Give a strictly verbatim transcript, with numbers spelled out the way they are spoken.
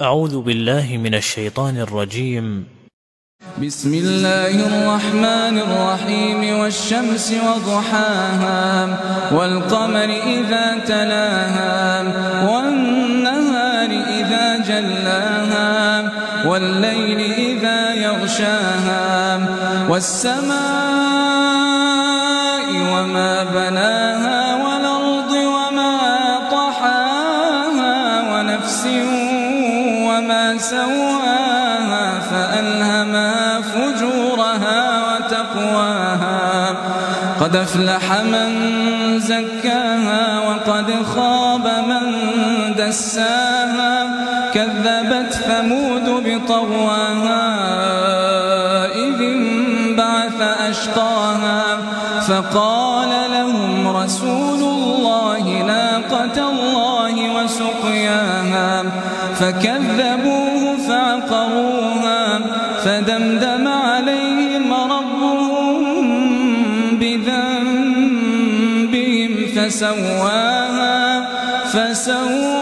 أعوذ بالله من الشيطان الرجيم. بسم الله الرحمن الرحيم. والشمس وضحاها والقمر إذا تلاها والنهار إذا جلاها والليل إذا يغشاها والسماء وما بناها والأرض وما طحاها ونفس وما سواها فألهمها فجورها وتقواها قد أفلح من زكاها وقد خاب من دساها كذبت ثمود بطغواها إذ انبعث أشقاها فقال لهم رسول الله ناقة الله وسقياها فكذبوه فعقروها فدمدم عليهم ربهم بذنبهم فسواها فسواها